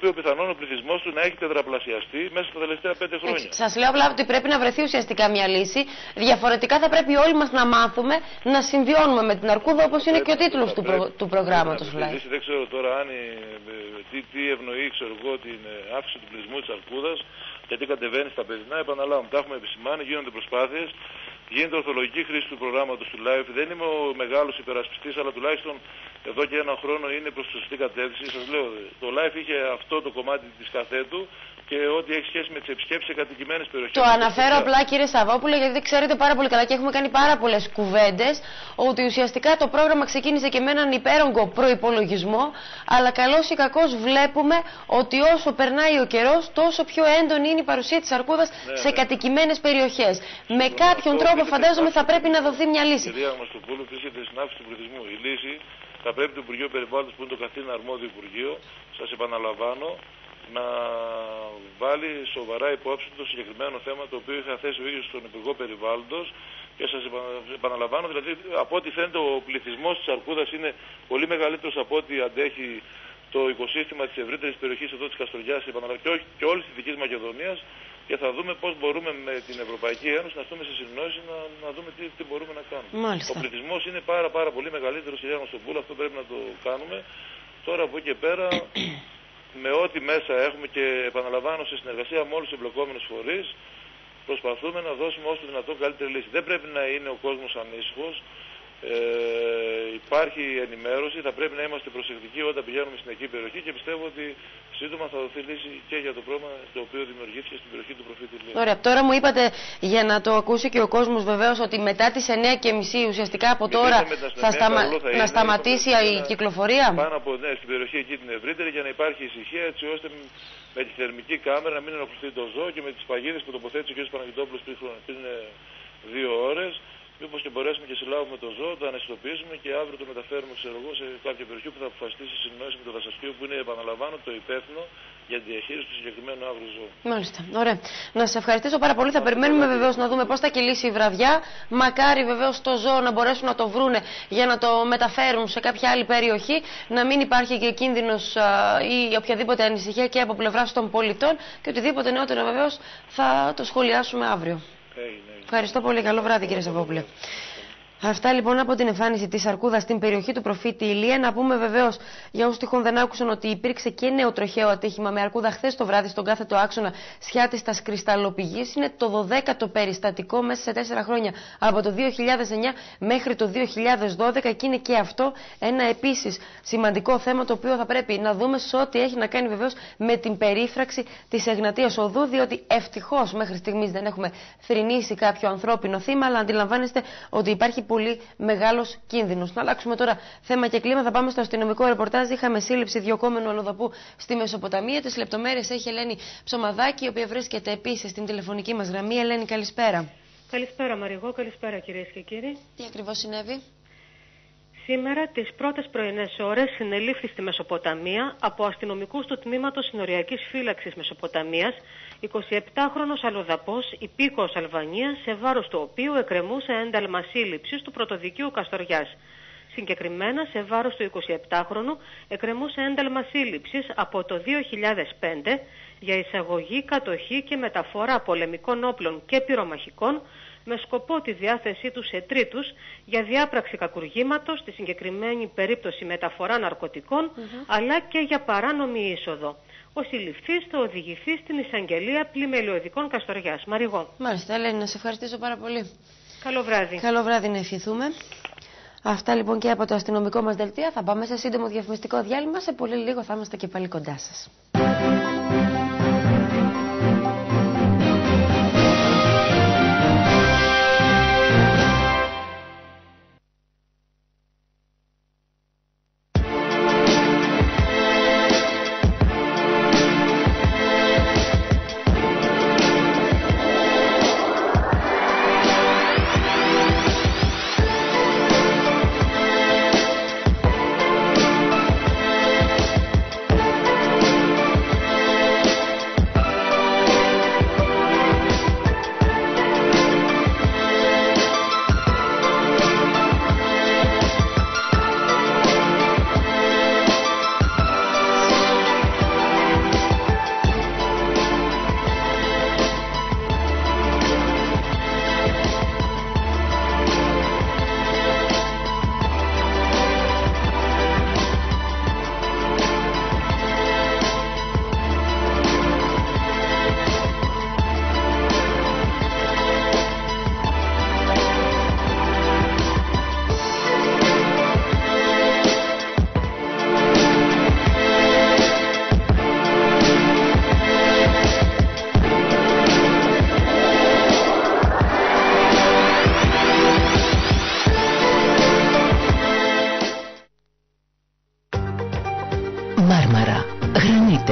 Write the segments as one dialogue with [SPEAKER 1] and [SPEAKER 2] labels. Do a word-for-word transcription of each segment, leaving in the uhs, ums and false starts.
[SPEAKER 1] οποίο πιθανόν ο πληθυσμός του να έχει τετραπλασιαστεί μέσα στα τελευταία πέντε χρόνια.
[SPEAKER 2] Σας λέω απλά ότι πρέπει να βρεθεί ουσιαστικά μια λύση. Διαφορετικά θα πρέπει όλοι μας να μάθουμε να συνδυώνουμε με την αρκούδα, όπως είναι και ο τίτλος του, προ... του προγράμματος.
[SPEAKER 1] Δεν ξέρω τώρα αν η... τι, τι ευνοεί, ξέρω εγώ, την αύξηση του πληθυσμού της αρκούδας, γιατί κατεβαίνει στα παιδινά. Επαναλάβουμε, τα έχουμε επισημάνει, γίνονται προσπάθειες. Γίνεται ορθολογική χρήση του προγράμματος του Life. Δεν είμαι ο μεγάλος υπερασπιστής, αλλά τουλάχιστον εδώ και ένα χρόνο είναι προς τη σωστή κατεύθυνση. Σας λέω, το Life είχε αυτό το κομμάτι της καθέτου και ό,τι έχει σχέση με τις επισκέψεις σε κατοικημένες περιοχές.
[SPEAKER 2] Το αναφέρω απλά, κύριε Σαββόπουλε, γιατί ξέρετε πάρα πολύ καλά και έχουμε κάνει πάρα πολλές κουβέντες ότι ουσιαστικά το πρόγραμμα ξεκίνησε και με έναν υπέρογκο προϋπολογισμό, αλλά καλώς ή κακώς βλέπουμε ότι όσο περνάει ο καιρός, τόσο πιο έντονη είναι η παρουσία της αρκούδας ναι, σε ναι. κατοικημένες περιοχές. Με κάποιον τρόπο φαντάζομαι θα πρέπει να δοθεί μια λύση.
[SPEAKER 1] Κυρία Μαστοπούλου, βρίσκεται στην αύξηση του πληθυσμού. Η λύση θα πρέπει το Υπουργείο Περιβάλλοντος, που είναι το καθήλυνα αρμόδιο Υπουργείο, σας επαναλαμβάνω, να βάλει σοβαρά υπόψη το συγκεκριμένο θέμα το οποίο είχα θέσει ο ίδιος στον Υπουργό Περιβάλλοντος και σας επαναλαμβάνω, δηλαδή από ό,τι φαίνεται ο πληθυσμός της αρκούδας είναι πολύ μεγαλύτερος από ό,τι αντέχει το οικοσύστημα της ευρύτερης περιοχής εδώ της Καστοριάς και, όχι, και όλης της Δυτικής Μακεδονίας, και θα δούμε πώς μπορούμε με την Ευρωπαϊκή Ένωση να στούμε σε συνεννόηση να, να δούμε τι, τι μπορούμε να κάνουμε.
[SPEAKER 2] Μάλιστα.
[SPEAKER 1] Ο πληθυσμός είναι πάρα πάρα πολύ μεγαλύτερος, κυρία Μαστοπούλου, αυτό πρέπει να το κάνουμε. Τώρα από εκεί και πέρα, με ό,τι μέσα έχουμε και επαναλαμβάνω σε συνεργασία με όλους τους εμπλεκόμενους φορείς, προσπαθούμε να δώσουμε όσο δυνατόν καλύτερη λύση. Δεν πρέπει να είναι ο κόσμος ανήσυχος. Ε, υπάρχει ενημέρωση, θα πρέπει να είμαστε προσεκτικοί όταν πηγαίνουμε στην εκεί περιοχή και πιστεύω ότι σύντομα θα δοθεί λύση και για το πρόβλημα το οποίο δημιουργήθηκε στην περιοχή του προφήτη Ηλία.
[SPEAKER 2] Ωραία, τώρα μου είπατε για να το ακούσει και ο κόσμος βεβαίως ότι μετά τις εννιά και μισή ουσιαστικά από τώρα θα, σταμα... θα να σταματήσει η κυκλοφορία.
[SPEAKER 1] Πάνω από ναι, στην περιοχή εκεί την ευρύτερη για να υπάρχει ησυχία έτσι ώστε με τη θερμική κάμερα να μην ενοχληθεί το ζώο και με τις παγίδες που τοποθέτησε ο κ. Παναγιτόπουλος πριν δύο ώρες. Μήπως και μπορέσουμε και συλλάβουμε το ζώο, το αναισθητοποιήσουμε και αύριο το μεταφέρουμε ξέρω εγώ, σε κάποια περιοχή που θα αποφασίσει συνεννόηση με το δασαστείο που είναι, επαναλαμβάνω, το υπεύθυνο για τη διαχείριση του συγκεκριμένου άγριου ζώου.
[SPEAKER 2] Μάλιστα. Ωραία. Να σας ευχαριστήσω πάρα πολύ. Θα περιμένουμε βεβαίως να δούμε πώς θα κυλήσει η βραδιά. Μακάρι βεβαίως το ζώο να μπορέσουν να το βρούνε για να το μεταφέρουν σε κάποια άλλη περιοχή. Να μην υπάρχει και κίνδυνος ή οποιαδήποτε ανησυχία και από πλευράς των πολιτών και οτιδήποτε νεότερο βεβαίως θα το σχολιάσουμε αύριο. Ευχαριστώ πολύ. Καλό βράδυ, κύριε Σαββόπουλε. Αυτά λοιπόν από την εμφάνιση της αρκούδας στην περιοχή του προφήτη Ηλία. Να πούμε βεβαίως για όσους τυχόν δεν άκουσαν ότι υπήρξε και νέο τροχαίο ατύχημα με αρκούδα χθες το βράδυ στον κάθετο άξονα Σιάτιστας Κρυσταλλοπηγής. Είναι το δωδέκατο περιστατικό μέσα σε τέσσερα χρόνια από το δύο χιλιάδες εννιά μέχρι το δύο χιλιάδες δώδεκα και είναι και αυτό ένα επίσης σημαντικό θέμα το οποίο θα πρέπει να δούμε σε ό,τι έχει να κάνει βεβαίως με την περίφραξη της Εγνατίας Οδού, διότι ευτυχώς μέχρι στιγμής δεν έχουμε θρηνήσει κάποιο ανθρώπινο θύμα, αλλά αντιλαμβάνεστε ότι υπάρχει πολύ μεγάλος κίνδυνος. Να αλλάξουμε τώρα θέμα και κλίμα. Θα πάμε στο αστυνομικό ρεπορτάζ. Είχαμε σύλληψη διωκόμενου αλλοδαπού στη Μεσοποταμία. Τις λεπτομέρειες έχει η Ελένη Ψωμαδάκη, η οποία βρίσκεται επίσης στην τηλεφωνική μας γραμμή. Ελένη, καλησπέρα.
[SPEAKER 3] Καλησπέρα, Μαριγό. Καλησπέρα, κυρίες και κύριοι.
[SPEAKER 2] Τι ακριβώς συνέβη?
[SPEAKER 3] Σήμερα, τις πρώτες πρωινές ώρες, συνελήφθη στη Μεσοποταμία από αστυνομικούς του τμήματος Συνοριακής Φύλαξης Μεσοποταμίας εικοσιεπτάχρονος αλλοδαπός υπήκοος Αλβανίας, σε βάρος του οποίου εκκρεμούσε ένταλμα σύλληψης του Πρωτοδικείου Καστοριάς. Συγκεκριμένα, σε βάρος του εικοσιεπτάχρονου εκκρεμούσε ένταλμα σύλληψης από το δύο χιλιάδες πέντε για εισαγωγή, κατοχή και μεταφορά πολεμικών όπλων και πυρομαχικών με σκοπό τη διάθεσή τους σε τρίτους για διάπραξη κακουργήματος, στη συγκεκριμένη περίπτωση μεταφορά ναρκωτικών, mm-hmm. αλλά και για παράνομη είσοδο. Ο συλληφθής θα οδηγηθεί στην εισαγγελία πλημελιωδικών Καστοριάς. Μαριγό.
[SPEAKER 2] Μάλιστα, Ελένη, να σε ευχαριστήσω πάρα πολύ.
[SPEAKER 3] Καλό βράδυ.
[SPEAKER 2] Καλό βράδυ να ευχηθούμε. Αυτά λοιπόν και από το αστυνομικό μας δελτίο. Θα πάμε σε σύντομο διαφημιστικό διάλειμμα. Σε πολύ λίγο θα είμαστε και πάλι κοντά σας.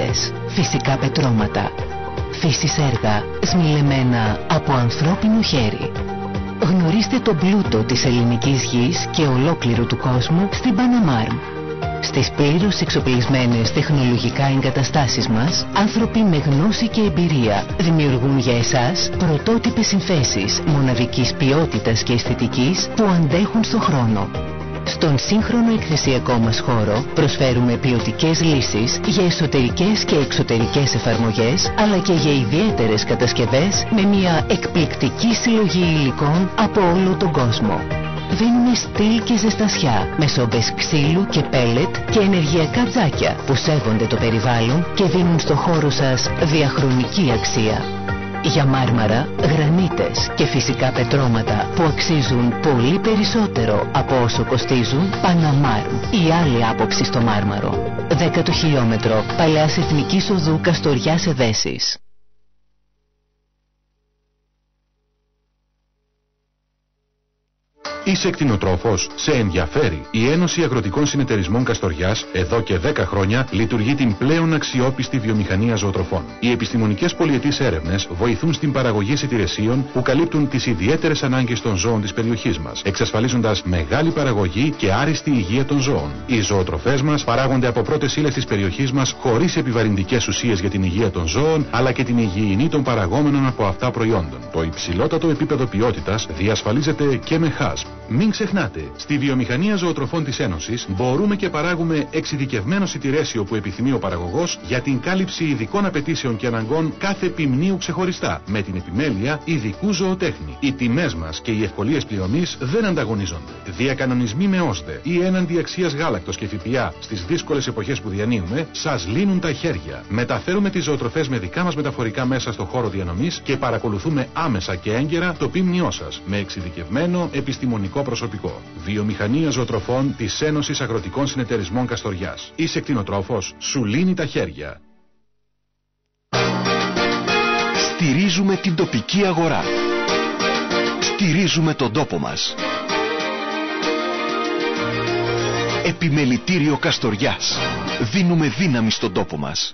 [SPEAKER 4] κατασκευές, φυσικά πετρώματα, φύσης έργα σμιλεμένα από ανθρώπινο χέρι. Γνωρίστε τον πλούτο της ελληνικής γης και ολόκληρου του κόσμου στην Παναμάρμ. Στις πλήρως εξοπλισμένες τεχνολογικά εγκαταστάσεις μας, άνθρωποι με γνώση και εμπειρία δημιουργούν για εσάς πρωτότυπες συνθέσεις μοναδικής ποιότητας και αισθητικής που αντέχουν στον χρόνο. Στον σύγχρονο εκθεσιακό μας χώρο προσφέρουμε ποιοτικές λύσεις για εσωτερικές και εξωτερικές εφαρμογές, αλλά και για ιδιαίτερες κατασκευές με μια εκπληκτική συλλογή υλικών από όλο τον κόσμο. Δίνουμε στυλ και ζεστασιά με σόμπες ξύλου και πέλετ και ενεργειακά τζάκια που σέβονται το περιβάλλον και δίνουν στο χώρο σας διαχρονική αξία. Για μάρμαρα, γρανίτες και φυσικά πετρώματα που αξίζουν πολύ περισσότερο από όσο κοστίζουν, Παναμάρμ, η άλλη άποψη στο μάρμαρο. Δέκατο χιλιόμετρο Παλαιάς Εθνικής Οδού Καστοριάς Εδέσης.
[SPEAKER 5] Είσαι κτηνοτρόφος? Σε ενδιαφέρει? Η Ένωση Αγροτικών Συνεταιρισμών Καστοριάς εδώ και δέκα χρόνια λειτουργεί την πλέον αξιόπιστη βιομηχανία ζωοτροφών. Οι επιστημονικές πολυετής έρευνες βοηθούν στην παραγωγή σιτηρεσίων που καλύπτουν τις ιδιαίτερες ανάγκες των ζώων της περιοχής μας, εξασφαλίζοντας μεγάλη παραγωγή και άριστη υγεία των ζώων. Οι ζωοτροφές μας παράγονται από πρώτες ύλες της περιοχής μας χωρίς επιβαρυντικές ουσίες για την υγεία των ζώων, αλλά και την υγιεινή των παραγόμενων από αυτά προϊόντων. Το υψηλότατο επίπεδο ποιότητας διασφαλίζεται και με χάσπ. Μην ξεχνάτε, στη βιομηχανία ζωοτροφών της Ένωσης μπορούμε και παράγουμε εξειδικευμένο σιτηρέσιο που επιθυμεί ο παραγωγός για την κάλυψη ειδικών απαιτήσεων και αναγκών κάθε ποιμνίου ξεχωριστά, με την επιμέλεια ειδικού ζωοτέχνη. Οι τιμές μας και οι ευκολίες πληρωμής δεν ανταγωνίζονται. Διακανονισμοί με ΩΣΔΕ ή έναντι αξίας γάλακτος και ΦΠΑ στις δύσκολες εποχές που διανύουμε σας λύνουν τα χέρια. Μεταφέρουμε τις ζωοτροφές με δικά μας μεταφορικά μέσα στο χώρο διανομής και παρακολουθούμε άμεσα και έγκαιρα το ποιμνιό σας με εξειδικευμένο επιστημονικό προσωπικό. Βιομηχανία ζωοτροφών της Ένωσης Αγροτικών Συνεταιρισμών Καστοριάς. Είσαι κτηνοτρόφος? Σου λύνει τα χέρια.
[SPEAKER 6] Στηρίζουμε την τοπική αγορά. Στηρίζουμε τον τόπο μας. Επιμελητήριο Καστοριάς. Δίνουμε δύναμη στον τόπο μας.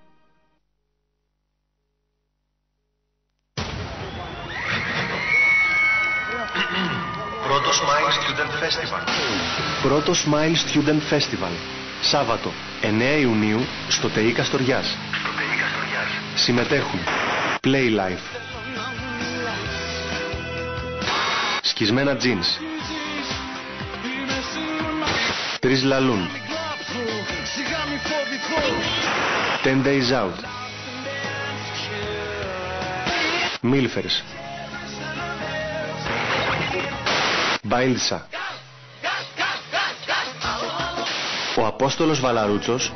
[SPEAKER 7] Πρώτο Smile Student Festival.
[SPEAKER 6] Πρώτο Smile Student Festival. Σάββατο, εννέα Ιουνίου, στο ΤΕΙ Καστοριάς.
[SPEAKER 7] Στο ΤΕΙ Καστοριάς.
[SPEAKER 6] Συμμετέχουν Play Life, Σκισμένα Jeans, Τρεις Λαλούν, Ten Days Out, Milfers, Μπάιλτσα, ο Απόστολος Βαλαρούτσος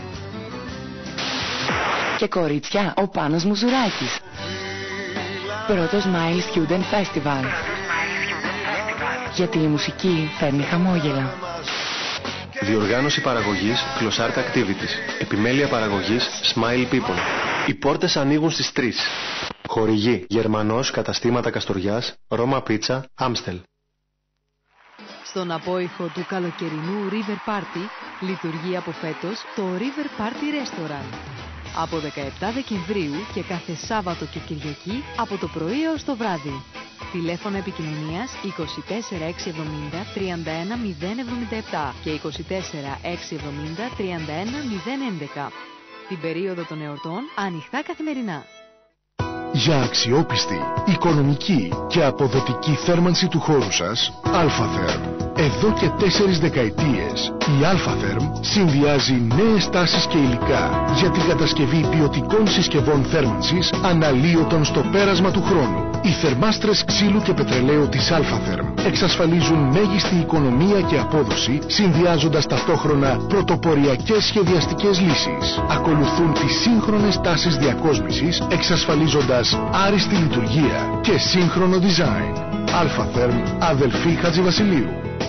[SPEAKER 8] και κορίτσια ο Πάνος Μουζουράκης. Πρώτο Smile Student Festival. Γιατί η μουσική φέρνει χαμόγελα.
[SPEAKER 6] Διοργάνωση παραγωγής Closart Activities. Επιμέλεια παραγωγής Smile People. Οι πόρτες ανοίγουν στις τρεις. Χορηγή Γερμανός Καταστήματα Καστοριάς, Ρώμα Πίτσα, Άμστελ.
[SPEAKER 9] Στον απόϊχο του καλοκαιρινού River Party λειτουργεί από φέτος το River Party Restaurant. Από δεκαεπτά Δεκεμβρίου και κάθε Σάββατο και Κυριακή από το πρωί έως το βράδυ. Τηλέφωνο επικοινωνίας είκοσι τέσσερα εξακόσια εβδομήντα τριάντα ένα μηδέν εβδομήντα επτά και είκοσι τέσσερα εξακόσια εβδομήντα τριάντα ένα μηδέν έντεκα. Την περίοδο των εορτών ανοιχτά καθημερινά.
[SPEAKER 10] Για αξιόπιστη, οικονομική και αποδοτική θέρμανση του χώρου σας, Αλφαθέρμ. Εδώ και τέσσερις δεκαετίες, η Αλφαθέρμ συνδυάζει νέες τάσεις και υλικά για την κατασκευή ποιοτικών συσκευών θέρμανσης αναλύωτων στο πέρασμα του χρόνου. Οι θερμάστρες ξύλου και πετρελαίου της Αλφαθέρμ εξασφαλίζουν μέγιστη οικονομία και απόδοση, συνδυάζοντας ταυτόχρονα πρωτοποριακές σχεδιαστικές λύσεις. Ακολουθούν τις σύγχρονες τάσεις διακόσμησης, εξασφαλίζοντας άριστη λειτουργία και σύγχρονο design. Αλφαθέρμ, αδελφή Χατζηβασιλείου.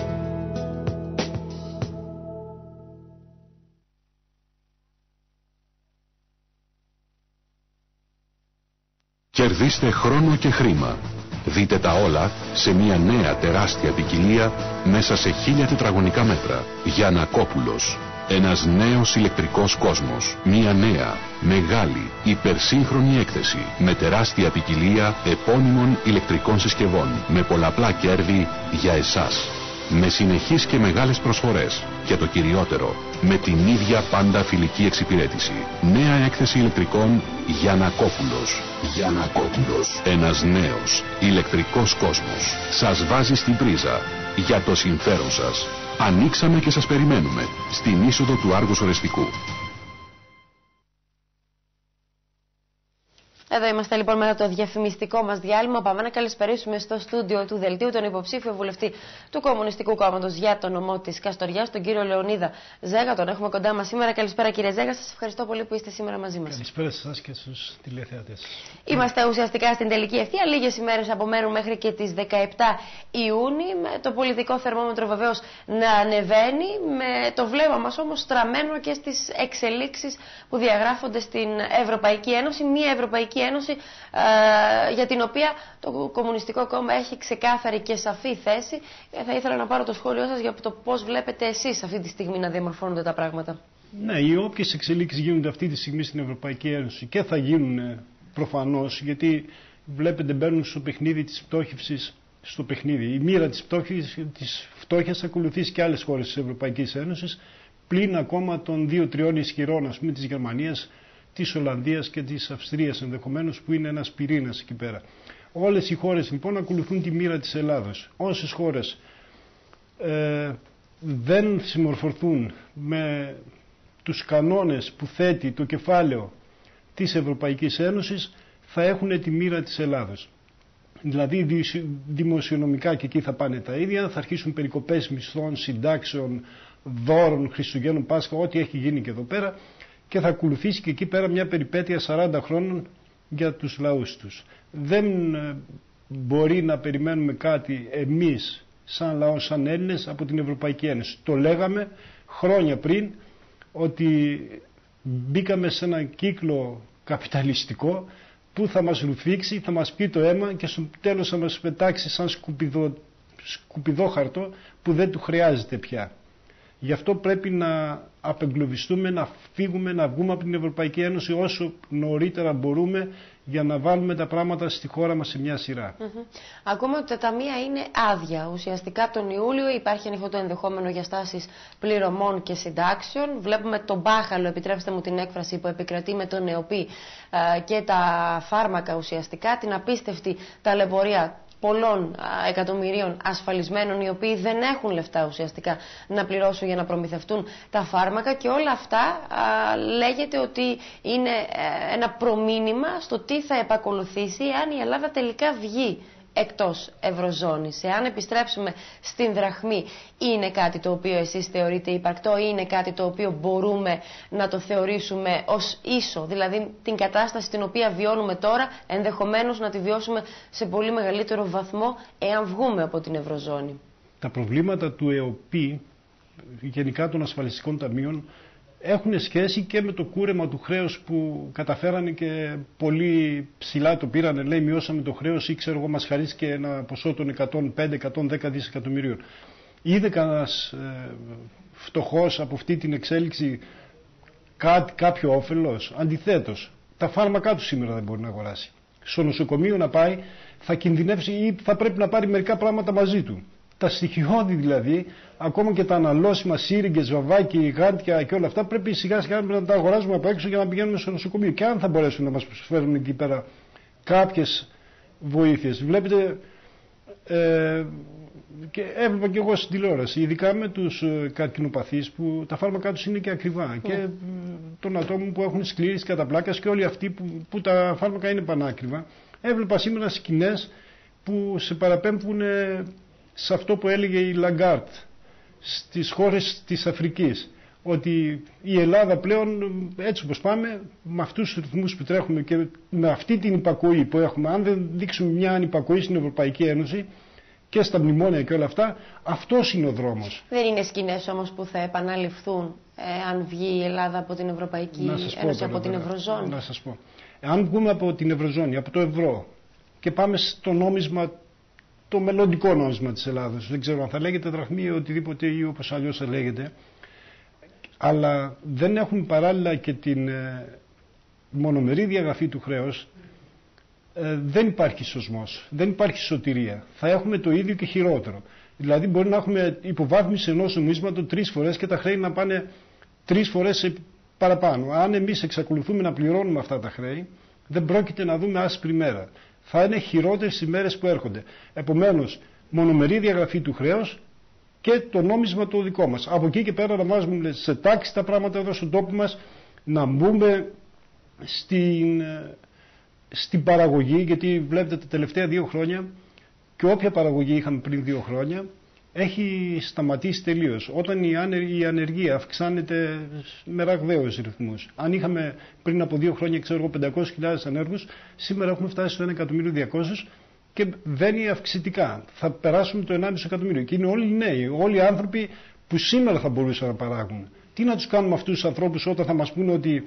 [SPEAKER 5] Κερδίστε χρόνο και χρήμα. Δείτε τα όλα σε μια νέα τεράστια ποικιλία μέσα σε χίλια τετραγωνικά μέτρα. Γιαννακόπουλος. Ένας νέος ηλεκτρικός κόσμος. Μια νέα, μεγάλη, υπερσύγχρονη έκθεση με τεράστια ποικιλία επώνυμων ηλεκτρικών συσκευών με πολλαπλά κέρδη για εσάς. Με συνεχείς και μεγάλες προσφορές και το κυριότερο, με την ίδια πάντα φιλική εξυπηρέτηση. Νέα έκθεση ηλεκτρικών Γιαννακόπουλος. Γιαννακόπουλος. Ένας νέος ηλεκτρικός κόσμος σας βάζει στην πρίζα για το συμφέρον σας. Ανοίξαμε και σας περιμένουμε στην είσοδο του Άργους Ορεστικού.
[SPEAKER 2] Εδώ είμαστε λοιπόν μετά το διαφημιστικό μας διάλειμμα. Πάμε να καλησπερίσουμε στο στούντιο του Δελτίου τον υποψήφιο βουλευτή του Κομμουνιστικού Κόμματος για το νομό της Καστοριάς, τον κύριο Λεωνίδα Ζέγα. Τον έχουμε κοντά μας σήμερα. Καλησπέρα κύριε Ζέγα, σας ευχαριστώ πολύ που είστε σήμερα μαζί μας.
[SPEAKER 11] Καλησπέρα σε εσάς και στους τηλεθεατές.
[SPEAKER 2] Είμαστε ουσιαστικά στην τελική ευθεία. Λίγες ημέρες απομένουν μέχρι και τις δεκαεπτά Ιούνιου. Με το πολιτικό θερμόμετρο βεβαίως να ανεβαίνει. Με το βλέμμα μας όμως στραμμένο και στις εξελίξεις που διαγράφονται στην Ευρωπαϊκή Ένωση. Μια Ευρωπαϊκή Ένωση ε, για την οποία το Κομμουνιστικό Κόμμα έχει ξεκάθαρη και σαφή θέση. Ε, θα ήθελα να πάρω το σχόλιο σας για το πώς βλέπετε εσείς αυτή τη στιγμή να διαμορφώνονται τα πράγματα.
[SPEAKER 11] Ναι, οι όποιες εξελίξεις γίνονται αυτή τη στιγμή στην Ευρωπαϊκή Ένωση και θα γίνουν προφανώς, γιατί βλέπετε μπαίνουν στο παιχνίδι της πτώχευσης, στο παιχνίδι. Η μοίρα της πτώχευσης, της φτώχειας θα ακολουθήσει και άλλες χώρες της Ευρωπαϊκής Ένωσης, πλην ακόμα των δύο-τριών ισχυρών, ας πούμε, της Γερμανίας, της Ολλανδίας και της Αυστρίας ενδεχομένως, που είναι ένας πυρήνας εκεί πέρα. Όλες οι χώρες λοιπόν ακολουθούν τη μοίρα της Ελλάδος. Όσες χώρες ε, δεν συμμορφωθούν με τους κανόνες που θέτει το κεφάλαιο της Ευρωπαϊκής Ένωσης θα έχουν τη μοίρα της Ελλάδος. Δηλαδή δημοσιονομικά και εκεί θα πάνε τα ίδια, θα αρχίσουν περικοπές μισθών, συντάξεων, δώρων, Χριστουγέννων, Πάσχα, ό,τι έχει γίνει και εδώ πέρα, και θα ακολουθήσει και εκεί πέρα μια περιπέτεια σαράντα χρόνων για τους λαούς τους. Δεν μπορεί να περιμένουμε κάτι εμείς σαν λαό, σαν Έλληνες, από την Ευρωπαϊκή Ένωση. Το λέγαμε χρόνια πριν ότι μπήκαμε σε έναν κύκλο καπιταλιστικό που θα μας ρουφήξει, θα μας πει το αίμα και στο τέλος θα μας πετάξει σαν σκουπιδό, σκουπιδόχαρτο που δεν του χρειάζεται πια. Γι' αυτό πρέπει να απεγκλωβιστούμε, να φύγουμε, να βγούμε από την Ευρωπαϊκή Ένωση όσο νωρίτερα μπορούμε για να βάλουμε τα πράγματα στη χώρα μας σε μια σειρά.
[SPEAKER 2] Mm-hmm. Ακούμε ότι τα ταμεία είναι άδεια. Ουσιαστικά τον Ιούλιο υπάρχει ανοιχτό το ενδεχόμενο για στάσεις πληρωμών και συντάξεων. Βλέπουμε τον μπάχαλο, επιτρέψτε μου την έκφραση, που επικρατεί με τον ΕΟΠΗ και τα φάρμακα ουσιαστικά, την απίστευτη ταλαιπωρία πολλών εκατομμυρίων ασφαλισμένων οι οποίοι δεν έχουν λεφτά ουσιαστικά να πληρώσουν για να προμηθευτούν τα φάρμακα, και όλα αυτά α, λέγεται ότι είναι ε, ένα προμήνυμα στο τι θα επακολουθήσει εάν η Ελλάδα τελικά βγει εκτός Ευρωζώνης. Εάν επιστρέψουμε στην δραχμή, είναι κάτι το οποίο εσείς θεωρείτε υπαρκτό ή είναι κάτι το οποίο μπορούμε να το θεωρήσουμε ως ίσο, δηλαδή την κατάσταση την οποία βιώνουμε τώρα ενδεχομένως να τη βιώσουμε σε πολύ μεγαλύτερο βαθμό εάν βγούμε από την Ευρωζώνη?
[SPEAKER 11] Τα προβλήματα του ΕΟΠΗ, γενικά των ασφαλιστικών ταμείων, έχουν σχέση και με το κούρεμα του χρέους που καταφέρανε και πολύ ψηλά το πήρανε. Λέει, μειώσαμε το χρέος ή ξέρω εγώ, μας χαρίστηκε ένα ποσό των εκατόν πέντε με εκατόν δέκα δισεκατομμυρίων. Είδε κανένας ε, φτωχός από αυτή την εξέλιξη κά, κάποιο όφελος? Αντιθέτως, τα φάρμακά του σήμερα δεν μπορεί να αγοράσει. Στο νοσοκομείο να πάει θα κινδυνεύσει ή θα πρέπει να πάρει μερικά πράγματα μαζί του. Τα στοιχειώδη δηλαδή, ακόμα και τα αναλώσιμα, σύριγγες, βαβάκι, γάντια και όλα αυτά, πρέπει σιγά σιγά να τα αγοράζουμε από έξω για να πηγαίνουμε στο νοσοκομείο. Και αν θα μπορέσουν να μας προσφέρουν εκεί πέρα κάποιες βοήθειες. Βλέπετε, ε, και έβλεπα και εγώ στην τηλεόραση, ειδικά με τους ε, καρκινοπαθείς που τα φάρμακά τους είναι και ακριβά. Mm. Και ε, των ατόμων που έχουν σκλήρηση κατά πλάκας και όλοι αυτοί που, που τα φάρμακα είναι πανάκριβα. Έβλεπα σήμερα σκηνές που σε παραπέμπουν ε, σε αυτό που έλεγε η Λαγκάρτ στις χώρες της Αφρικής, ότι η Ελλάδα πλέον, έτσι όπως πάμε, με αυτούς τους ρυθμούς που τρέχουμε και με αυτή την υπακοή που έχουμε, αν δεν δείξουμε μια ανυπακοή στην Ευρωπαϊκή Ένωση και στα μνημόνια και όλα αυτά, αυτός είναι ο δρόμος.
[SPEAKER 2] Δεν είναι σκηνές όμως που θα επαναληφθούν ε, αν βγει η Ελλάδα από την Ευρωπαϊκή Ένωση, από την Ευρωζώνη?
[SPEAKER 11] Να σας πω. Αν βγούμε από την Ευρωζώνη, από το ευρώ και πάμε στο νόμισμα, το μελλοντικό νόμισμα της Ελλάδος, δεν ξέρω αν θα λέγεται δραχμή ή οτιδήποτε ή όπως αλλιώς θα λέγεται, αλλά δεν έχουν παράλληλα και την ε, μονομερή διαγραφή του χρέους, ε, δεν υπάρχει σωσμός, δεν υπάρχει σωτηρία. Θα έχουμε το ίδιο και χειρότερο. Δηλαδή μπορεί να έχουμε υποβάθμιση ενός νομίσματος τρεις φορές και τα χρέη να πάνε τρεις φορές παραπάνω. Αν εμείς εξακολουθούμε να πληρώνουμε αυτά τα χρέη, δεν πρόκειται να δούμε άσπρη μέρα. Θα είναι χειρότερες οι μέρες που έρχονται. Επομένως, μονομερή διαγραφή του χρέους και το νόμισμα το δικό μας. Από εκεί και πέρα να βάζουμε σε τάξη τα πράγματα εδώ στον τόπο μας, να μπούμε στην, στην παραγωγή, γιατί βλέπετε τα τελευταία δύο χρόνια και όποια παραγωγή είχαμε πριν δύο χρόνια έχει σταματήσει τελείως. Όταν η ανεργία αυξάνεται με ραγδαίους ρυθμούς. Αν είχαμε πριν από δύο χρόνια, ξέρω εγώ, πεντακόσιες χιλιάδες ανέργους, σήμερα έχουμε φτάσει στο ένα εκατομμύριο διακόσιες και βαίνει αυξητικά. Θα περάσουμε το ενάμιση εκατομμύριο. Και είναι όλοι οι νέοι, όλοι οι άνθρωποι που σήμερα θα μπορούσαν να παράγουν. Τι να τους κάνουμε αυτούς τους ανθρώπους όταν θα μας πούνε ότι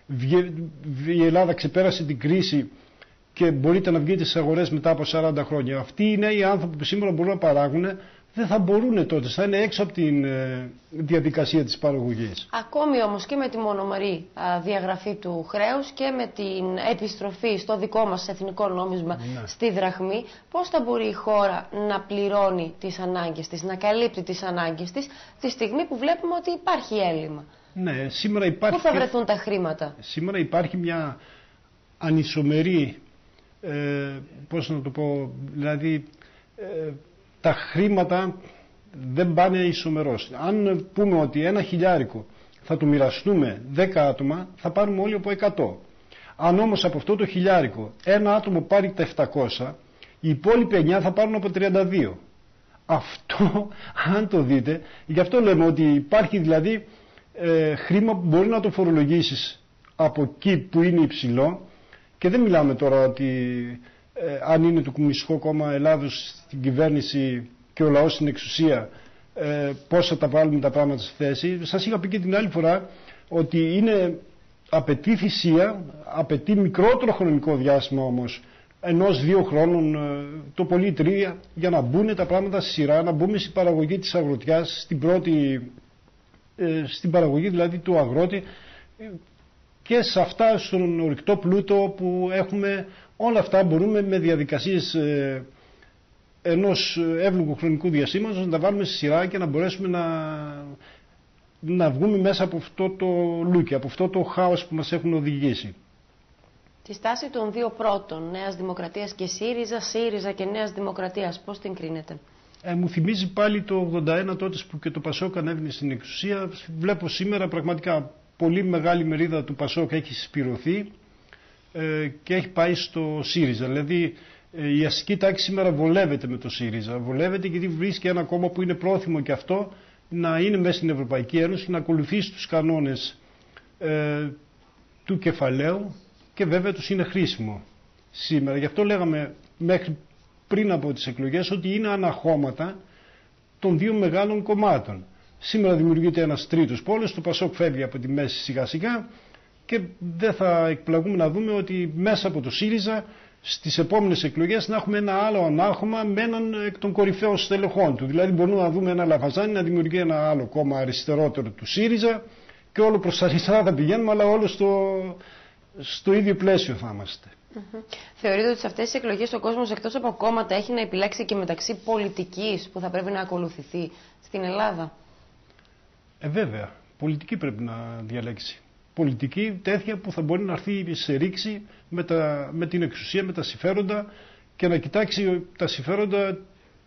[SPEAKER 11] η Ελλάδα ξεπέρασε την κρίση και μπορείτε να βγείτε στις αγορές μετά από σαράντα χρόνια. Αυτοί οι νέοι άνθρωποι που σήμερα μπορούν να παράγουν δεν θα μπορούν τότε, θα είναι έξω από τη ε, διαδικασία της παραγωγής.
[SPEAKER 2] Ακόμη όμως και με τη μονομερή α, διαγραφή του χρέους και με την επιστροφή στο δικό μας εθνικό νόμισμα, ναι, στη δραχμή, πώς θα μπορεί η χώρα να πληρώνει τις ανάγκες της, να καλύπτει τις ανάγκες της, τη στιγμή που βλέπουμε ότι υπάρχει έλλειμμα.
[SPEAKER 11] Ναι, σήμερα υπάρχει.
[SPEAKER 2] Πού θα βρεθούν και τα χρήματα?
[SPEAKER 11] Σήμερα υπάρχει μια ανισομερή, ε, πώς να το πω, δηλαδή ε, τα χρήματα δεν πάνε ισομερώς. Αν πούμε ότι ένα χιλιάρικο θα το μοιραστούμε δέκα άτομα, θα πάρουμε όλοι από εκατό. Αν όμως από αυτό το χιλιάρικο ένα άτομο πάρει τα επτακόσια, οι υπόλοιποι εννιά θα πάρουν από τριάντα δύο. Αυτό, αν το δείτε, γι' αυτό λέμε ότι υπάρχει δηλαδή ε, χρήμα που μπορεί να το φορολογήσεις από εκεί που είναι υψηλό, και δεν μιλάμε τώρα ότι ε, αν είναι το Κομμουνιστικό Κόμμα Ελλάδος στην κυβέρνηση και ο λαός στην εξουσία, ε, πώς θα τα βάλουμε τα πράγματα στη θέση. Σας είχα πει και την άλλη φορά ότι είναι, απαιτεί θυσία, απαιτεί μικρότερο χρονικό διάστημα όμως, ενός δύο χρόνων, το πολύ τρία, για να μπουν τα πράγματα στη σειρά, να μπούμε στην παραγωγή της αγροτιάς, στην πρώτη, ε, στην παραγωγή δηλαδή του αγρότη, και σε αυτά στον ορυκτό πλούτο που έχουμε. Όλα αυτά μπορούμε με διαδικασίες ε, ενός εύλογου χρονικού διαστήματος να τα βάλουμε στη σειρά και να μπορέσουμε να, να βγούμε μέσα από αυτό το λούκι, από αυτό το χάος που μας έχουν οδηγήσει.
[SPEAKER 2] Τη στάση των δύο πρώτων, Νέας Δημοκρατίας και ΣΥΡΙΖΑ, ΣΥΡΙΖΑ και Νέας Δημοκρατίας, πώς την κρίνετε?
[SPEAKER 11] Ε, μου θυμίζει πάλι το ογδόντα ένα, τότε που και το Πασόκ ανέβαινε στην εξουσία. Βλέπω σήμερα πραγματικά πολύ μεγάλη μερίδα του Πασόκ έχει συσπηρωθεί ε, και έχει πάει στο ΣΥΡΙΖΑ. Δηλαδή ε, η αστική τάξη σήμερα βολεύεται με το ΣΥΡΙΖΑ. Βολεύεται γιατί βρίσκει ένα κόμμα που είναι πρόθυμο και αυτό να είναι μέσα στην Ευρωπαϊκή Ένωση, να ακολουθήσει τους κανόνες ε, του κεφαλαίου, και βέβαια τους είναι χρήσιμο σήμερα. Γι' αυτό λέγαμε μέχρι πριν από τις εκλογές ότι είναι αναχώματα των δύο μεγάλων κομμάτων. Σήμερα δημιουργείται ένας τρίτος πόλος, το Πασόκ φεύγει από τη μέση σιγά σιγά και δεν θα εκπλαγούμε να δούμε ότι μέσα από το ΣΥΡΙΖΑ στις επόμενες εκλογές να έχουμε ένα άλλο ανάχωμα με έναν εκ των κορυφαίων στελεχών του. Δηλαδή μπορούμε να δούμε ένα Λαφαζάνι να δημιουργεί ένα άλλο κόμμα αριστερότερο του ΣΥΡΙΖΑ και όλο προς αριστερά θα πηγαίνουμε, αλλά όλο στο, στο ίδιο πλαίσιο θα είμαστε.
[SPEAKER 2] Mm-hmm. Θεωρείτε ότι σε αυτές τις εκλογές ο κόσμος εκτός από κόμματα έχει να επιλέξει και μεταξύ πολιτικής που θα πρέπει να ακολουθηθεί στην Ελλάδα?
[SPEAKER 11] Ε, βέβαια. Πολιτική πρέπει να διαλέξει. Πολιτική τέτοια που θα μπορεί να έρθει σε ρήξη με, τα, με την εξουσία, με τα συμφέροντα, και να κοιτάξει τα συμφέροντα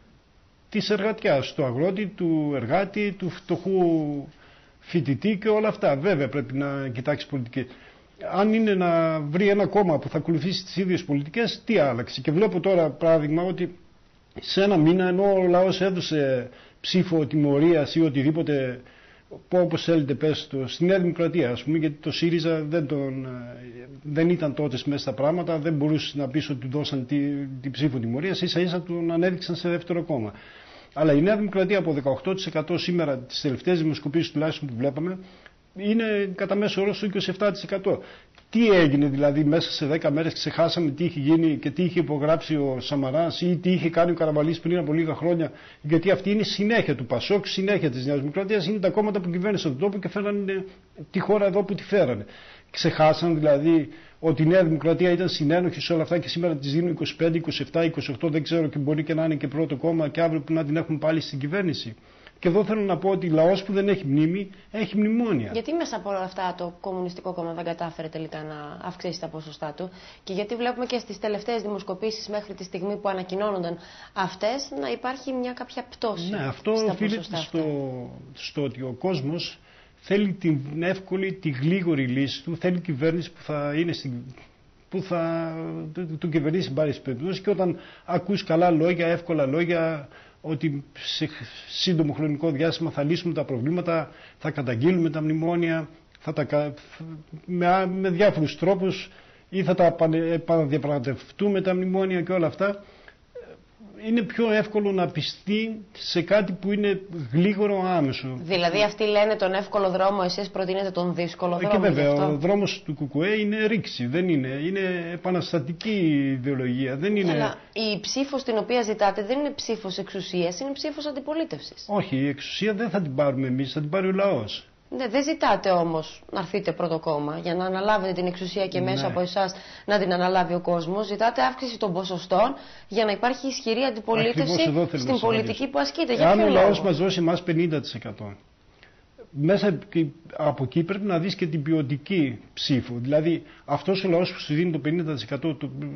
[SPEAKER 11] της εργατιάς, του αγρότη, του εργάτη, του φτωχού φοιτητή και όλα αυτά. Βέβαια πρέπει να κοιτάξει πολιτική. Αν είναι να βρει ένα κόμμα που θα ακολουθήσει τις ίδιες πολιτικές, τι άλλαξε? Και βλέπω τώρα παράδειγμα ότι σε ένα μήνα, ενώ ο λαός έδωσε ψήφο τιμωρίας ή οτιδήποτε, όπως θέλετε πες το, στη Νέα Δημοκρατία ας πούμε, γιατί το ΣΥΡΙΖΑ δεν, τον, δεν ήταν τότε μέσα στα πράγματα, δεν μπορούσε να πεις ότι του δώσαν την τη ψήφο τιμωρίας, ίσα ίσα τον ανέδειξαν σε δεύτερο κόμμα. Αλλά η Νέα Δημοκρατία από δεκαοκτώ τοις εκατό σήμερα, τις τελευταίες δημοσκοπήσεις τουλάχιστον που βλέπαμε, είναι κατά μέσο όρο στο είκοσι επτά τοις εκατό. Τι έγινε δηλαδή μέσα σε δέκα μέρες, ξεχάσαμε τι είχε γίνει και τι είχε υπογράψει ο Σαμαράς ή τι είχε κάνει ο Καραμανλής πριν από λίγα χρόνια, γιατί αυτή είναι συνέχεια του Πασόκ, συνέχεια της Νέας Δημοκρατίας, είναι τα κόμματα που κυβέρνησαν τον τόπο και φέρανε τη χώρα εδώ που τη φέρανε. Ξεχάσαν δηλαδή ότι η Νέα Δημοκρατία ήταν συνένοχη σε όλα αυτά και σήμερα της δίνουν είκοσι πέντε, είκοσι επτά, είκοσι οκτώ, δεν ξέρω, και μπορεί και να είναι και πρώτο κόμμα και αύριο που να την έχουν πάλι στην κυβέρνηση. Και εδώ θέλω να πω ότι λαός που δεν έχει μνήμη, έχει μνημόνια.
[SPEAKER 2] Γιατί μέσα από όλα αυτά το Κομμουνιστικό Κόμμα δεν κατάφερε τελικά να αυξήσει τα ποσοστά του, και γιατί βλέπουμε και στις τελευταίες δημοσκοπήσεις μέχρι τη στιγμή που ανακοινώνονταν αυτές να υπάρχει μια κάποια πτώση.
[SPEAKER 11] Ναι, αυτό οφείλεται στο, στο ότι ο κόσμος θέλει την εύκολη, τη γλίγορη λύση του, θέλει κυβέρνηση που θα είναι στην, που θα του κυβερνήσει μπάρις περιπτώσεις, και όταν ακούς καλά λόγια, εύκολα λόγια, ότι σε σύντομο χρονικό διάστημα θα λύσουμε τα προβλήματα, θα καταγγείλουμε τα μνημόνια, θα τα, με, με διάφορους τρόπους, ή θα τα επαναδιαπραγματευτούμε τα μνημόνια και όλα αυτά, είναι πιο εύκολο να πιστεί σε κάτι που είναι γλίγορο, άμεσο.
[SPEAKER 2] Δηλαδή αυτοί λένε τον εύκολο δρόμο, εσείς προτείνετε τον δύσκολο δρόμο.
[SPEAKER 11] Και βέβαια ο δρόμος του Κουκουέ είναι ρήξη, δεν είναι, είναι επαναστατική ιδεολογία. Δεν είναι...
[SPEAKER 2] Αλλά η ψήφος την οποία ζητάτε δεν είναι ψήφος εξουσίας, είναι ψήφος αντιπολίτευσης.
[SPEAKER 11] Όχι, η εξουσία δεν θα την πάρουμε εμείς, θα την πάρει ο λαός.
[SPEAKER 2] Ναι, δεν ζητάτε όμως να έρθετε πρώτο κόμμα για να αναλάβετε την εξουσία και μέσω ναι. από εσάς να την αναλάβει ο κόσμος. Ζητάτε αύξηση των ποσοστών για να υπάρχει ισχυρή αντιπολίτευση στην πολιτική που ασκείται.
[SPEAKER 11] Εάν ο λαός μας δώσει εμάς πενήντα τοις εκατό, μέσα από εκεί πρέπει να δεις και την ποιοτική ψήφο. Δηλαδή αυτός ο λαός που σου δίνει το πενήντα τοις εκατό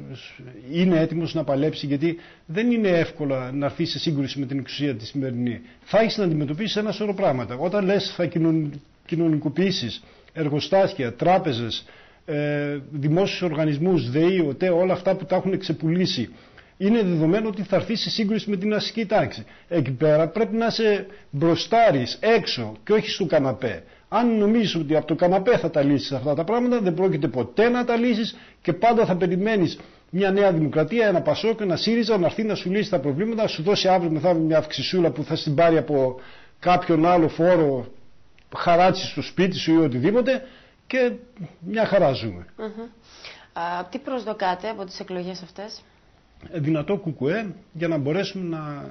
[SPEAKER 11] είναι έτοιμος να παλέψει, γιατί δεν είναι εύκολο να έρθει σε σύγκρουση με την εξουσία τη σημερινή. Θα έχεις να αντιμετωπίσεις ένα σωρό πράγματα. Όταν λες θα κοινωνικοποιήσεις εργοστάσια, τράπεζες, ε, δημόσιους οργανισμούς, ΔΕΗ, ΟΤΕ, όλα αυτά που τα έχουν ξεπουλήσει, είναι δεδομένο ότι θα έρθει σε σύγκρουση με την αστική τάξη. Εκεί πέρα πρέπει να είσαι μπροστάρης, έξω και όχι στο καναπέ. Αν νομίζεις ότι από το καναπέ θα τα λύσεις αυτά τα πράγματα, δεν πρόκειται ποτέ να τα λύσεις και πάντα θα περιμένεις μια Νέα Δημοκρατία, ένα Πασόκ, ένα ΣΥΡΙΖΑ να έρθει να σου λύσει τα προβλήματα, να σου δώσει αύριο μεθαύριο μια αυξησούλα που θα στην πάρει από κάποιον άλλο φόρο, χαράτσι στο σπίτι σου ή οτιδήποτε, και μια χαρά ζούμε.
[SPEAKER 2] Mm-hmm. Α, τι προσδοκάτε από τις εκλογές αυτές?
[SPEAKER 11] Δυνατό κουκουέ για να μπορέσουμε να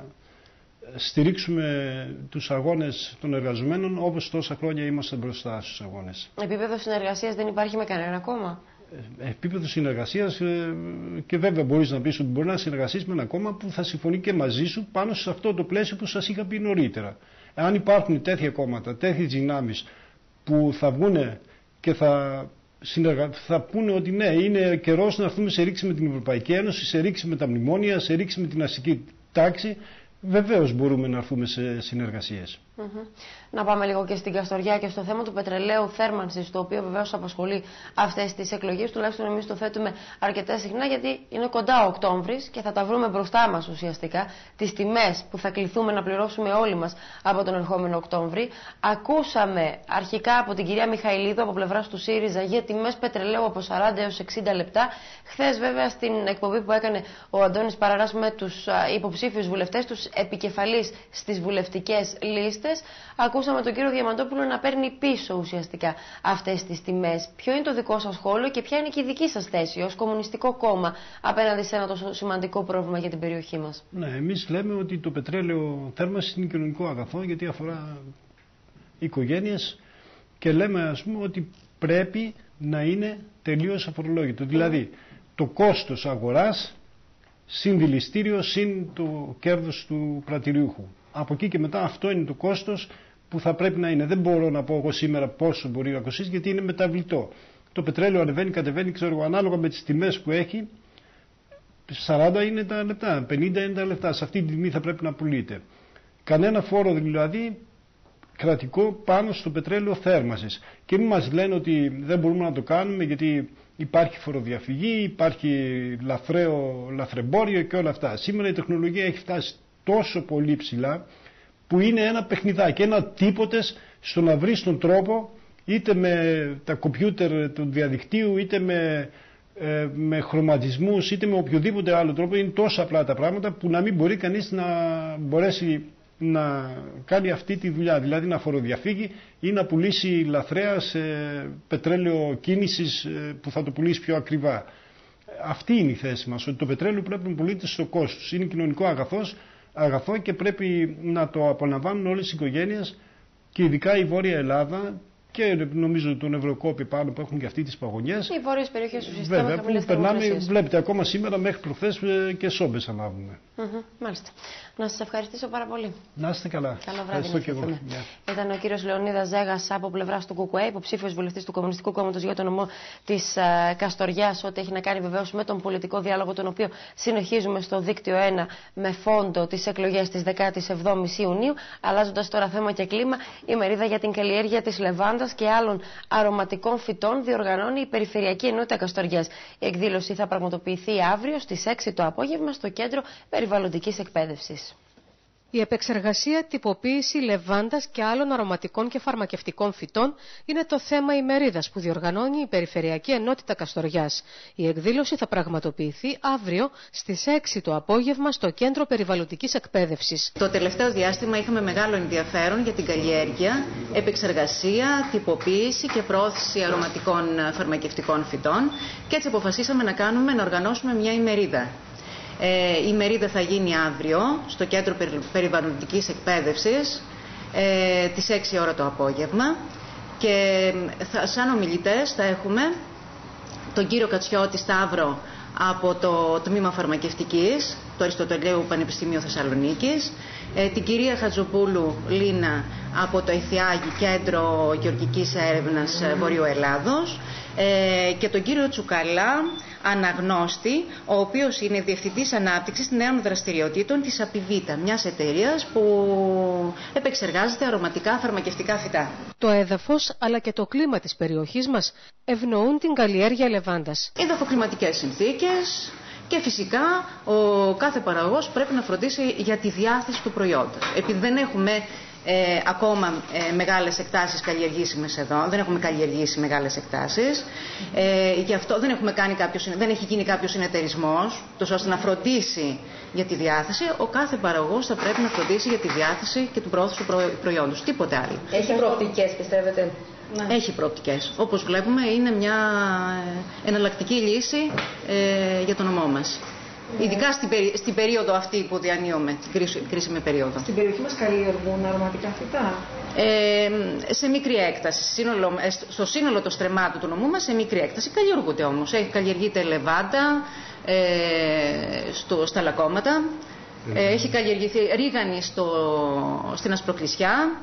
[SPEAKER 11] στηρίξουμε τους αγώνες των εργαζομένων όπως τόσα χρόνια είμαστε μπροστά στους αγώνες.
[SPEAKER 2] Επίπεδο συνεργασίας δεν υπάρχει με κανένα κόμμα?
[SPEAKER 11] Επίπεδο συνεργασίας, και βέβαια μπορείς να πεις ότι μπορεί να συνεργαστείς με ένα κόμμα που θα συμφωνεί και μαζί σου πάνω σε αυτό το πλαίσιο που σας είχα πει νωρίτερα. Αν υπάρχουν τέτοια κόμματα, τέτοιες δυνάμεις που θα βγουν και θα Συνεργα... θα πούνε ότι ναι, είναι καιρός να έρθουμε σε ρήξη με την Ευρωπαϊκή Ένωση, σε ρήξη με τα μνημόνια, σε ρήξη με την αστική τάξη, βεβαίως μπορούμε να έρθουμε σε συνεργασίες.
[SPEAKER 2] Mm-hmm. Να πάμε λίγο και στην Καστοριά και στο θέμα του πετρελαίου θέρμανσης, το οποίο βεβαίως απασχολεί αυτές τις εκλογές. Τουλάχιστον εμείς το θέτουμε αρκετά συχνά, γιατί είναι κοντά ο Οκτώβρης και θα τα βρούμε μπροστά μας ουσιαστικά τις τιμές που θα κληθούμε να πληρώσουμε όλοι μας από τον ερχόμενο Οκτώβρη. Ακούσαμε αρχικά από την κυρία Μιχαηλίδου από πλευράς του ΣΥΡΙΖΑ για τιμές πετρελαίου από σαράντα έως εξήντα λεπτά. Χθες, βέβαια, στην εκπομπή που έκανε ο Αντώνης Παραράς με τους υποψήφιους βουλευτές, τους επικεφαλείς στις βουλευτικές λίστες, ακούσαμε τον κύριο Διαμαντόπουλο να παίρνει πίσω ουσιαστικά αυτές τις τιμές. Ποιο είναι το δικό σας σχόλιο και ποια είναι και η δική σας θέση ως Κομμουνιστικό Κόμμα απέναντι σε ένα τόσο σημαντικό πρόβλημα για την περιοχή μας?
[SPEAKER 11] Ναι, εμείς λέμε ότι το πετρέλαιο θέρμανσης είναι κοινωνικό αγαθό, γιατί αφορά οικογένειες, και λέμε, ας πούμε, ότι πρέπει να είναι τελείως αφορολόγητο. Mm. Δηλαδή το κόστος αγοράς συν δηληστήριο συν το κέρδος του πρατηριούχου. Από εκεί και μετά αυτό είναι το κόστος που θα πρέπει να είναι. Δεν μπορώ να πω εγώ σήμερα πόσο μπορεί να κοστίσει, γιατί είναι μεταβλητό. Το πετρέλαιο ανεβαίνει, κατεβαίνει, ξέρω, ανάλογα με τις τιμές που έχει. σαράντα είναι τα λεπτά, πενήντα είναι τα λεπτά. Σε αυτή τη τιμή θα πρέπει να πουλείται. Κανένα φόρο δηλαδή κρατικό πάνω στο πετρέλαιο θέρμανσης. Και μην μας λένε ότι δεν μπορούμε να το κάνουμε γιατί υπάρχει φοροδιαφυγή, υπάρχει λαθρέο, λαθρεμπόριο και όλα αυτά. Σήμερα η τεχνολογία έχει φτάσει τόσο πολύ ψηλά που είναι ένα παιχνιδάκι, ένα τίποτες στο να βρεις τον τρόπο, είτε με τα κομπιούτερ του διαδικτύου, είτε με, ε, με χρωματισμούς, είτε με οποιοδήποτε άλλο τρόπο. Είναι τόσο απλά τα πράγματα που να μην μπορεί κανείς να μπορέσει να κάνει αυτή τη δουλειά, δηλαδή να φοροδιαφύγει ή να πουλήσει λαθρέα σε πετρέλαιο κίνησης που θα το πουλήσει πιο ακριβά. Αυτή είναι η θέση μας, ότι το πετρέλαιο πρέπει να πουλείται στο κόστος. Είναι κοινωνικό αγαθός, αγαθό και πρέπει να το απολαμβάνουν όλες οι οικογένειες και ειδικά η Βόρεια Ελλάδα και νομίζω τον Ευρωκόπη πάνω που έχουν και αυτοί τις παγωνιές.
[SPEAKER 2] Οι βόρειες περιοχές ουσιαστικά.
[SPEAKER 11] Βέβαια, που περνάμε, βλέπετε ακόμα σήμερα μέχρι προχθές και σόμπες ανάβουμε.
[SPEAKER 2] Mm-hmm, μάλιστα. Να σας ευχαριστήσω πάρα πολύ.
[SPEAKER 11] Να είστε καλά.
[SPEAKER 2] Καλό βράδυ. Και εγώ. Yeah. Ήταν ο κύριος Λεωνίδας Ζέγας από πλευράς του ΚΚΕ, υποψήφιος βουλευτής του Κομμουνιστικού Κόμματος για το νομό της uh, Καστοριάς, ό,τι έχει να κάνει βεβαίως με τον πολιτικό διάλογο, τον οποίο συνεχίζουμε στο δίκτυο ένα με φόντο τις εκλογές της δεκάτη εβδόμη Ιουνίου. Αλλάζοντας τώρα θέμα και κλίμα, η μερίδα για την καλλιέργεια της λεβάντας και άλλων αρωματικών φυτών διοργανώνει η Περιφερειακή Ενότητα Καστοριάς. Η εκδήλωση θα πραγματοποιηθεί αύριο στις έξι το απόγευμα στο Κέντρο Περιβαλλοντικής Εκπαίδευσης.
[SPEAKER 12] Η επεξεργασία, τυποποίηση λεβάντας και άλλων αρωματικών και φαρμακευτικών φυτών είναι το θέμα ημερίδας που διοργανώνει η Περιφερειακή Ενότητα Καστοριάς. Η εκδήλωση θα πραγματοποιηθεί αύριο στις έξι το απόγευμα στο Κέντρο Περιβαλλοντικής Εκπαίδευσης.
[SPEAKER 13] Το τελευταίο διάστημα είχαμε μεγάλο ενδιαφέρον για την καλλιέργεια, επεξεργασία, τυποποίηση και προώθηση αρωματικών φαρμακευτικών φυτών και έτσι αποφασίσαμε να κάνουμε, να οργανώσουμε μια ημερίδα. Ε, η ημερίδα θα γίνει αύριο στο Κέντρο Περιβαλλοντικής Εκπαίδευσης ε, τις έξι ώρα το απόγευμα και θα, σαν ομιλητές θα έχουμε τον κύριο Κατσιώτη Σταύρο από το Τμήμα Φαρμακευτικής του Αριστοτελείου Πανεπιστημίου Θεσσαλονίκης, ε, την κυρία Χατζοπούλου Λίνα από το Αιθιάγη Κέντρο Γεωργικής Έρευνας Βορείου Ελλάδος ε, και τον κύριο Τσουκαλά Αναγνώστη, ο οποίος είναι Διευθυντής Ανάπτυξης Νέων Δραστηριοτήτων της Απιβίτα, μιας εταιρείας που επεξεργάζεται αρωματικά φαρμακευτικά φυτά.
[SPEAKER 12] Το έδαφος αλλά και το κλίμα της περιοχής μας ευνοούν την καλλιέργεια λεβάντας.
[SPEAKER 13] Εδαφοκλιματικές συνθήκες και φυσικά ο κάθε παραγωγός πρέπει να φροντίσει για τη διάθεση του προϊόντος. Επειδή δεν έχουμε Ε, ακόμα ε, μεγάλες εκτάσεις καλλιεργήσιμες εδώ, δεν έχουμε καλλιεργήσει μεγάλες εκτάσεις, ε, γι' αυτό δεν, έχουμε κάνει κάποιο, δεν έχει γίνει κάποιος συνεταιρισμός, τόσο ώστε να φροντίσει για τη διάθεση. Ο κάθε παραγωγός θα πρέπει να φροντίσει για τη διάθεση και την προώθηση του προ, προϊόντος, τίποτε άλλο.
[SPEAKER 2] Έχει προοπτικές, πιστεύετε?
[SPEAKER 13] Ναι. Έχει προοπτικές. Όπως βλέπουμε είναι μια εναλλακτική λύση ε, για τον νομό μας. Ειδικά στην, περί... στην περίοδο αυτή που διανύουμε, την κρίσιμη περίοδο.
[SPEAKER 14] Στην περιοχή μας καλλιεργούν αρωματικά φυτά.
[SPEAKER 13] Ε, σε μικρή έκταση. Σύνολο, στο σύνολο των στρεμάτων του νομού μας σε μικρή έκταση. Καλλιεργούνται όμως. Έχει καλλιεργείται λεβάντα ε, στο, στα λακώματα. Mm. Ε, έχει καλλιεργηθεί ρίγανη στο, στην Ασπροκλησιά.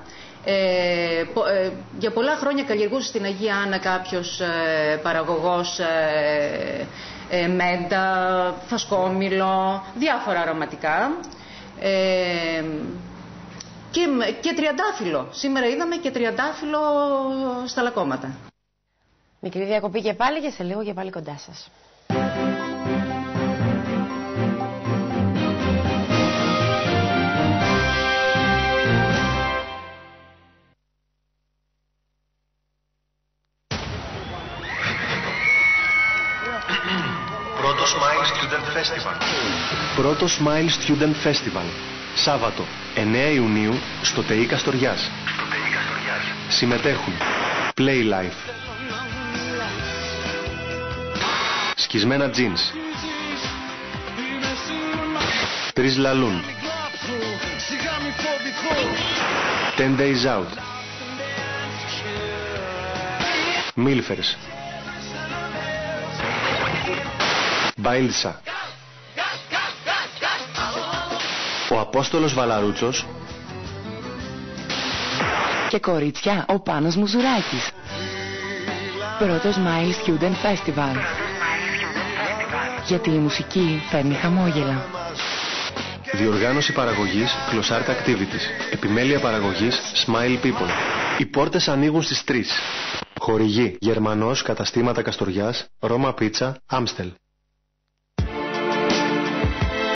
[SPEAKER 13] Ε, πο, ε, για πολλά χρόνια καλλιεργούσε στην Αγία Άννα κάποιος ε, παραγωγός ε, ε, μέντα, φασκόμηλο, διάφορα αρωματικά ε, και, και τριαντάφυλλο. Σήμερα είδαμε και τριαντάφυλλο στα λακώματα.
[SPEAKER 2] Μικρή διακοπή και πάλι και σε λίγο και πάλι κοντά σας.
[SPEAKER 7] Πρώτο Smile Student Festival.
[SPEAKER 6] Πρώτο Smile Student Festival. Σάββατο, εννέα Ιουνίου, στο ΤΕΙ Καστοριάς.
[SPEAKER 7] Στο ΤΕΙ Καστοριάς.
[SPEAKER 6] Συμμετέχουν Playlife, Σκισμένα Jeans, Τρεις Λαλούν, Ten Days Out, Milfers, Μπαίλτσα, ο Απόστολος Βαλαρούτσος
[SPEAKER 8] και κορίτσια ο Πάνος Μουζουράκης. Πρώτο Smile Student Festival. Γιατί η μουσική φέρνει χαμόγελα.
[SPEAKER 6] Διοργάνωση παραγωγής Closart Activities. Επιμέλεια παραγωγής Smile People. Οι πόρτες ανοίγουν στις τρεις. Χορηγή Γερμανός Καταστήματα Καστοριάς, Ρώμα Πίτσα, Άμστελ.